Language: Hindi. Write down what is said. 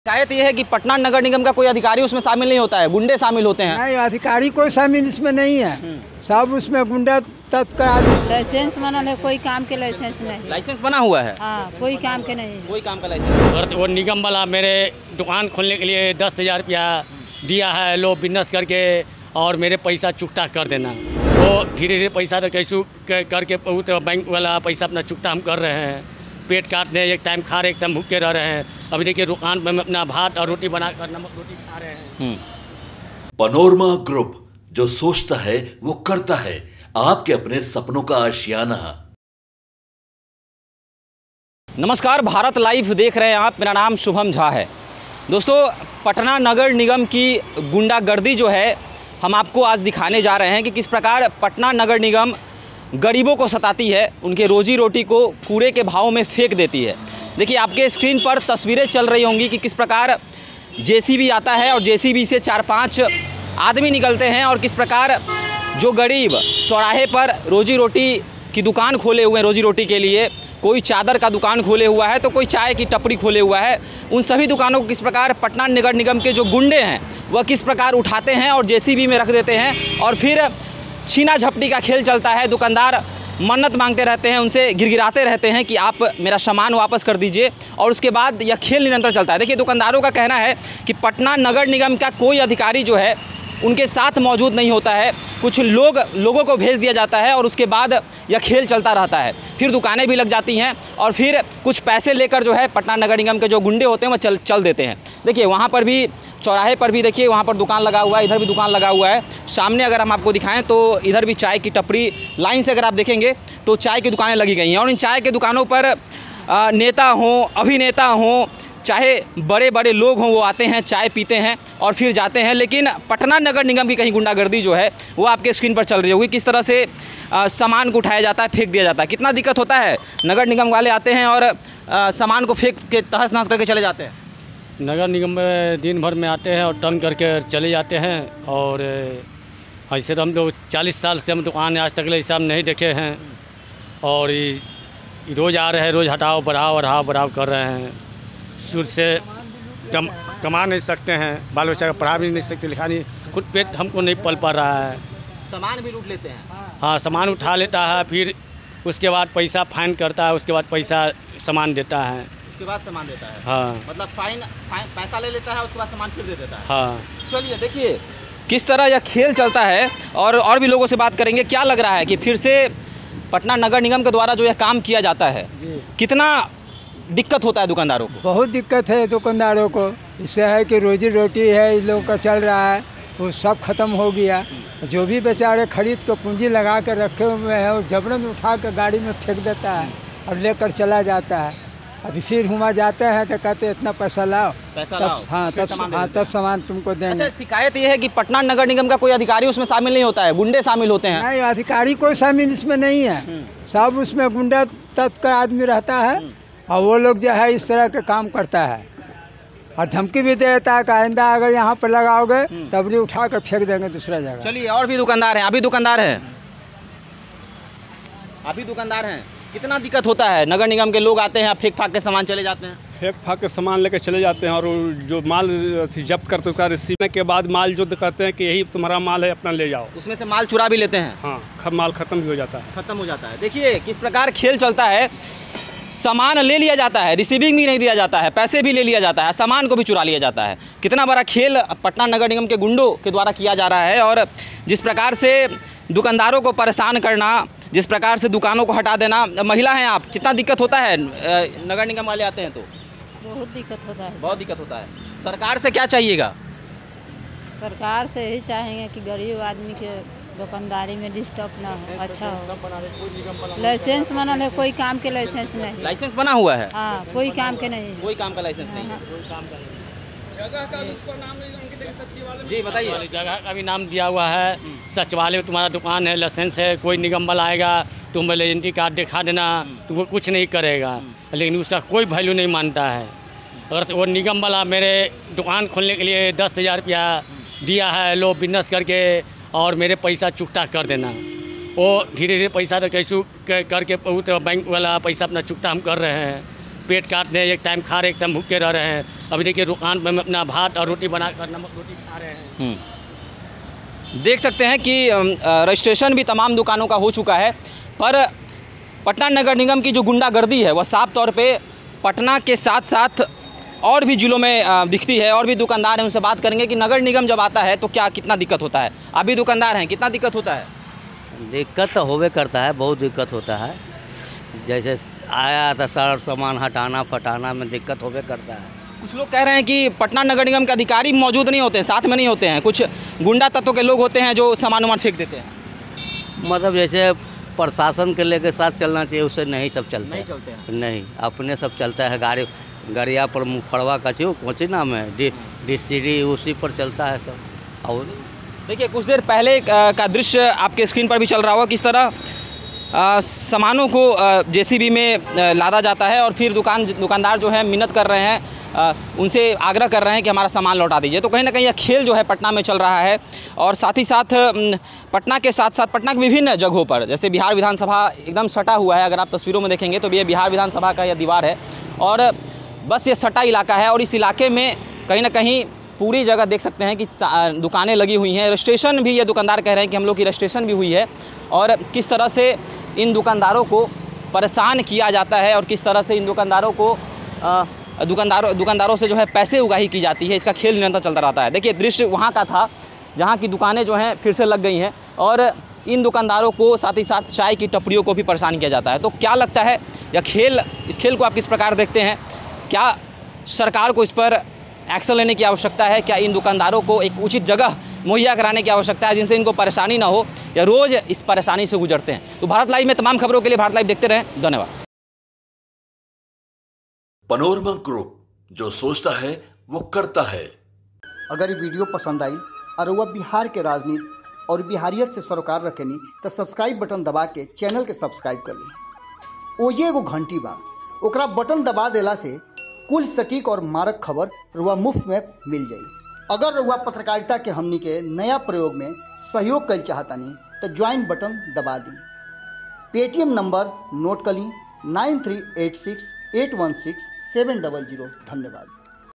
शिकायत ये है कि पटना नगर निगम का कोई अधिकारी उसमें शामिल नहीं होता है, गुंडे शामिल होते हैं। नहीं, अधिकारी कोई शामिल इसमें नहीं है, सब उसमें गुंडा तत्काल आदमी। लाइसेंस बना है, कोई काम के लाइसेंस नहीं। लाइसेंस बना हुआ है? हाँ, कोई काम के नहीं, कोई काम का लाइसेंस। वो निगम वाला मेरे दुकान खोलने के लिए 10,000 रुपया दिया है, लो बिजनेस करके और मेरे पैसा चुकता कर देना। वो धीरे धीरे पैसा तो कैसे करके बहुत बैंक वाला पैसा अपना चुकता हम कर रहे हैं। पेट काटने एक टाइम खा रहे, एक टाइम भूखे रह रहे हैं। अभी देखिए दुकान में अपना भात और रोटी बनाकर नमक रोटी खा रहे हैं। पनोरमा ग्रुप, जो सोचता है वो करता है। आपके अपने सपनों का आशियाना। नमस्कार, भारत लाइव देख रहे हैं आप। मेरा नाम शुभम झा है। दोस्तों, पटना नगर निगम की गुंडागर्दी जो है हम आपको आज दिखाने जा रहे हैं कि किस प्रकार पटना नगर निगम गरीबों को सताती है, उनके रोजी रोटी को कूड़े के भाव में फेंक देती है। देखिए, आपके स्क्रीन पर तस्वीरें चल रही होंगी कि किस प्रकार जेसीबी आता है और जेसीबी से 4-5 आदमी निकलते हैं और किस प्रकार जो गरीब चौराहे पर रोजी रोटी की दुकान खोले हुए हैं, रोजी रोटी के लिए कोई चादर का दुकान खोले हुआ है तो कोई चाय की टपरी खोले हुआ है, उन सभी दुकानों को किस प्रकार पटना नगर निगम के जो गुंडे हैं वह किस प्रकार उठाते हैं और जेसीबी में रख देते हैं और फिर छीना झपटी का खेल चलता है। दुकानदार मन्नत मांगते रहते हैं, उनसे गिड़गिड़ाते रहते हैं कि आप मेरा सामान वापस कर दीजिए और उसके बाद यह खेल निरंतर चलता है। देखिए, दुकानदारों का कहना है कि पटना नगर निगम का कोई अधिकारी जो है उनके साथ मौजूद नहीं होता है, कुछ लोगों को भेज दिया जाता है और उसके बाद यह खेल चलता रहता है। फिर दुकानें भी लग जाती हैं और फिर कुछ पैसे लेकर जो है पटना नगर निगम के जो गुंडे होते हैं वह चल देते हैं। देखिए, वहाँ पर भी चौराहे पर भी देखिए, वहाँ पर दुकान लगा हुआ है, इधर भी दुकान लगा हुआ है। सामने अगर हम आपको दिखाएं तो इधर भी चाय की टपरी लाइन से अगर आप देखेंगे तो चाय की दुकानें लगी गई हैं और इन चाय की दुकानों पर नेता हों, अभिनेता हों, चाहे बड़े बड़े लोग हों, वो आते हैं, चाय पीते हैं और फिर जाते हैं। लेकिन पटना नगर निगम की कहीं गुंडागर्दी जो है वो आपके स्क्रीन पर चल रही होगी, किस तरह से सामान को उठाया जाता है, फेंक दिया जाता है। कितना दिक्कत होता है, नगर निगम वाले आते हैं और सामान को फेंक के तहस नहस करके चले जाते हैं। नगर निगम में दिन भर में आते हैं और टर्न करके चले जाते हैं और ऐसे तो हम लोग 40 साल से हम दुकान आज तक ऐसा हम नहीं देखे हैं और रोज़ आ रहे हैं, रोज़ हटाओ बढ़ाओ कर रहे हैं। शुरू से कमा नहीं सकते हैं, बाल बच्चा का पढ़ा भी नहीं सकते, लिखा नहीं, खुद पेट हमको नहीं पल पा रहा है। सामान भी लूट लेते हैं। हाँ, सामान उठा लेता है, फिर उसके बाद पैसा फाइन करता है, उसके बाद पैसा सामान देता है, उसके बाद सामान देता है। हाँ, मतलब फाइन पैसा ले लेता है, उसके बाद सामान फिर दे देता है। हाँ। चलिए, देखिए किस तरह यह खेल चलता है और भी लोगों से बात करेंगे। क्या लग रहा है कि फिर से पटना नगर निगम के द्वारा जो यह काम किया जाता है, कितना दिक्कत होता है दुकानदारों को? बहुत दिक्कत है दुकानदारों को। इससे है कि रोजी रोटी है इन लोगों का चल रहा है, वो सब खत्म हो गया। जो भी बेचारे खरीद के पूंजी लगा कर रखे हुए हैं वो जबरन उठा कर गाड़ी में फेंक देता है और लेकर चला जाता है। अभी फिर हुआ जाते हैं तो कहते हैं इतना पैसा लाओ, तब सामान तुमको देंगे। अच्छा, शिकायत ये है कि पटना नगर निगम का कोई अधिकारी उसमें शामिल नहीं होता है, गुंडे शामिल होते हैं। नहीं, अधिकारी कोई शामिल इसमें नहीं है, सब उसमें गुंडा तत्काल आदमी रहता है और वो लोग जो है इस तरह के काम करता है और धमकी भी देता है कि आइंदा अगर यहाँ पर लगाओगे तब भी उठा कर फेंक देंगे दूसरा जगह। चलिए, और भी दुकानदार हैं, अभी दुकानदार हैं। कितना दिक्कत होता है? नगर निगम के लोग आते हैं, फेंक फाक के सामान चले जाते हैं। फेंक फाक के सामान लेकर चले जाते हैं और जो माल जब्त करते हैं रिसीव के बाद माल जो कहते हैं कि यही तुम्हारा माल है, अपना ले जाओ, उसमें से माल चुरा भी लेते हैं। हाँ, माल खत्म भी हो जाता है। देखिए किस प्रकार खेल चलता है, सामान ले लिया जाता है, रिसीविंग भी नहीं दिया जाता है, पैसे भी ले लिया जाता है, सामान को भी चुरा लिया जाता है। कितना बड़ा खेल पटना नगर निगम के गुंडों के द्वारा किया जा रहा है और जिस प्रकार से दुकानदारों को परेशान करना, जिस प्रकार से दुकानों को हटा देना। महिला हैं आप, कितना दिक्कत होता है नगर निगम वाले आते हैं तो? बहुत दिक्कत होता है। बहुत दिक्कत होता है। सरकार से क्या चाहिएगा? सरकार से यही चाहेंगे कि गरीब आदमी के दुकानदारी में डिस्टर्ब ना हो, अच्छा हो। लाइसेंस बना है, कोई काम के लाइसेंस नहीं। लाइसेंस बना हुआ है? हाँ, कोई काम के नहीं, कोई काम का लाइसेंस नहीं। जी बताइए। जगह का भी नाम दिया हुआ है, सचिवालय में तुम्हारा दुकान है, लाइसेंस है, कोई निगम वाला आएगा तुम आइडेंटिटी कार्ड दिखा देना, तुमको कुछ नहीं करेगा, लेकिन उसका कोई वैल्यू नहीं मानता है। अगर वो निगम वाला मेरे दुकान खोलने के लिए 10,000 रुपया दिया है, लो बिजनेस करके और मेरे पैसा चुकता कर देना। वो धीरे धीरे पैसा तो कैसे करके बहुत बैंक वाला पैसा अपना चुकता हम कर रहे हैं। पेट काट रहे हैं, एक टाइम खा रहे एक टाइम भूखे रह रहे हैं। अभी देखिए दुकान पर हम अपना भात और रोटी बनाकर नमक रोटी खा रहे हैं। देख सकते हैं कि रजिस्ट्रेशन भी तमाम दुकानों का हो चुका है, पर पटना नगर निगम की जो गुंडागर्दी है वह साफ तौर पे पटना के साथ साथ और भी ज़िलों में दिखती है। और भी दुकानदार हैं, उनसे बात करेंगे कि नगर निगम जब आता है तो क्या कितना दिक्कत होता है। आप भी दुकानदार हैं, कितना दिक्कत होता है? दिक्कत तो होबे करता है, बहुत दिक्कत होता है। जैसे आया था सारा सामान हटाना फटाना में दिक्कत होबे करता है। कुछ लोग कह रहे हैं कि पटना नगर निगम के अधिकारी मौजूद नहीं होते हैं, साथ में नहीं होते हैं, कुछ गुंडा तत्व के लोग होते हैं जो सामान वामान फेंक देते हैं। मतलब जैसे प्रशासन के लेके साथ चलना चाहिए, उससे नहीं सब चलता नहीं चलते हैं। नहीं, अपने सब चलता है। गाड़िया पर मुफड़वा कचू कौची नाम है DCD, उसी पर चलता है सब। और देखिए कुछ देर पहले का दृश्य आपके स्क्रीन पर भी चल रहा होगा, किस तरह सामानों को JCB में लादा जाता है और फिर दुकानदार जो है मिन्नत कर रहे हैं, उनसे आग्रह कर रहे हैं कि हमारा सामान लौटा दीजिए। तो कहीं ना कहीं यह खेल जो है पटना में चल रहा है। और साथ ही साथ पटना के साथ साथ पटना के विभिन्न जगहों पर, जैसे बिहार विधानसभा एकदम सटा हुआ है, अगर आप तस्वीरों में देखेंगे तो ये बिहार विधानसभा का यह दीवार है और बस ये सटा इलाका है। और इस इलाके में कहीं ना कहीं पूरी जगह देख सकते हैं कि दुकानें लगी हुई हैं। रजिस्ट्रेशन भी ये दुकानदार कह रहे हैं कि हम लोग की रजिस्ट्रेशन भी हुई है। और किस तरह से इन दुकानदारों को परेशान किया जाता है और किस तरह से इन दुकानदारों को दुकानदारों से जो है पैसे उगाही की जाती है, इसका खेल निरंतर चलता रहता है। देखिए दृश्य वहाँ का था जहाँ की दुकानें जो हैं फिर से लग गई हैं और इन दुकानदारों को साथ ही साथ चाय की टपरियों को भी परेशान किया जाता है। तो क्या लगता है इस खेल को आप किस प्रकार देखते हैं? क्या सरकार को इस पर एक्शन लेने की आवश्यकता है? क्या इन दुकानदारों को एक उचित जगह मुहैया कराने की आवश्यकता है जिनसे इनको परेशानी ना हो, या रोज़ इस परेशानी से गुजरते हैं? तो भारत लाइव में तमाम खबरों के लिए भारत लाइव देखते रहें। धन्यवाद। पनोरमा ग्रुप, जो सोचता है वो करता है। अगर ये वीडियो पसंद आई और वह बिहार के राजनीति और बिहारियत से सरोकार रखेनी तो सब्सक्राइब बटन दबा के चैनल के सब्सक्राइब कर ली। ओजे एगो घंटी बा, ओकरा बटन दबा देला से कुल सटीक और मारक खबर रुआ मुफ्त में मिल जाई। अगर रुआ पत्रकारिता के हमनी के नया प्रयोग में सहयोग कर चाहतानी तो ज्वाइन बटन दबा दी। पेटीएम नंबर नोट कर ली 9386816700। धन्यवाद।